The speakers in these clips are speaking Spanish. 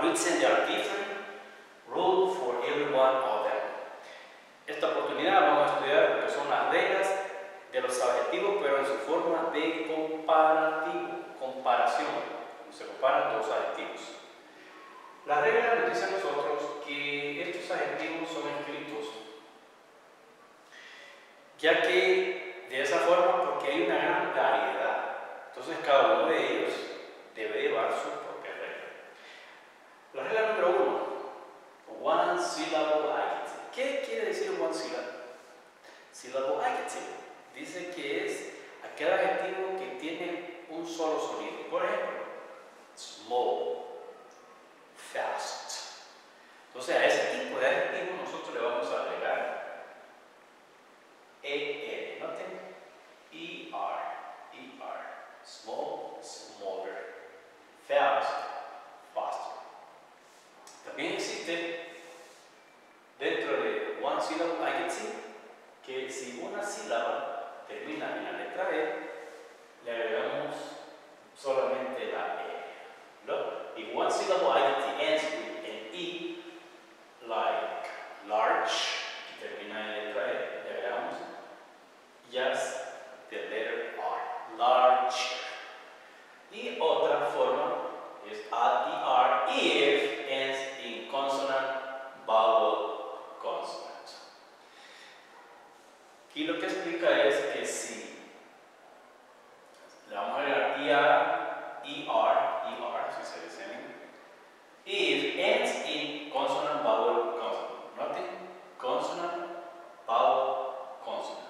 reason there are different rules for every one of them. Esta oportunidad vamos a estudiar lo que son las reglas de los adjetivos, pero en su forma de comparación, como se comparan dos adjetivos. Las reglas nos dicen a nosotros que estos adjetivos son escritos, ya que de esa forma, porque hay una gran variedad, entonces cada uno de ellos debe llevar su propia regla. La regla número 1, one syllable adjective. ¿Qué quiere decir one syllable adjective? Dice que es aquel adjetivo que tiene un solo sonido. Por ejemplo, small, fast. Entonces a ese tipo de adjetivo nosotros le vamos a agregar ER, noten, ER, small, smaller, fast, faster. También existe dentro de one syllable adjective que si una sílaba termina en la letra E, le agregamos solamente la E. ¿No? If one syllable adjective ends with an E, like large, que termina en la letra E, le agregamos just the letter R, large. Y otra forma es add ER if ends in consonant, vowel, consonant. Aquí lo que explica es que si le vamos a agregar ER, si se dice en if ends in consonant, vowel, consonant. Noten, consonant, vowel, consonant.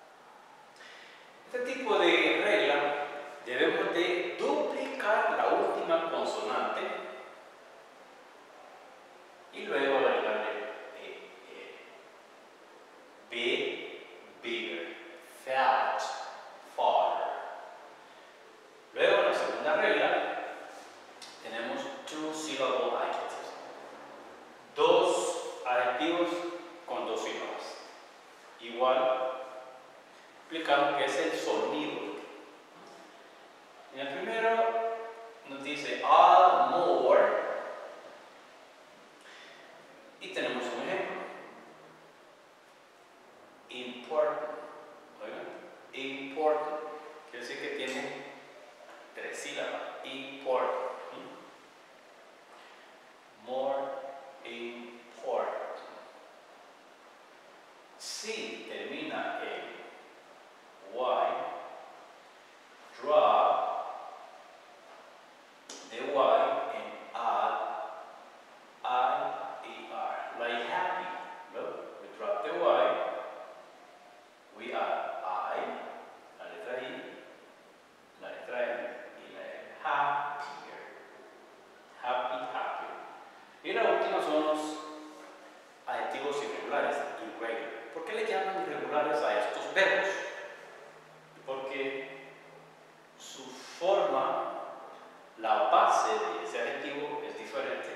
Este tipo de regla debemos de duplicar la última consonante y luego agregarle B, bigger, fat, farther. Luego en la segunda regla tenemos two syllable adjectives, dos adjetivos con dos sílabas. Igual explicamos que es el sonido. En el primero nos dice all more y tenemos un ejemplo. Important. Oigan, important. Quiere decir que tiene tres sílabas. Important. More important. Si termina en Y, drop the Y and add I-E-R. Like happy. Look, we drop the Y, we add I, la letra I, la letra E y la E. Happier. Happy, happier. Y la última son los adjetivos irregulares, irregular. ¿Por qué le llaman irregulares a estos verbos? Porque su forma, la base de ese adjetivo es diferente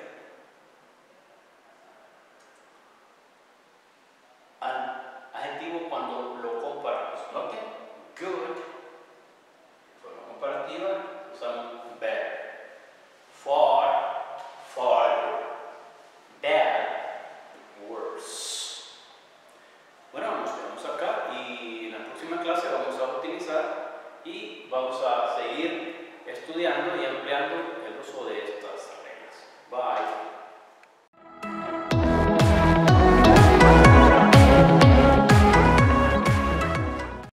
al adjetivo cuando lo comparamos. Noten, good, de forma comparativa, usamos better. Far, farther. Bad, worse. Bueno, nos quedamos acá y en la próxima clase vamos a utilizar y vamos a seguir estudiando y ampliando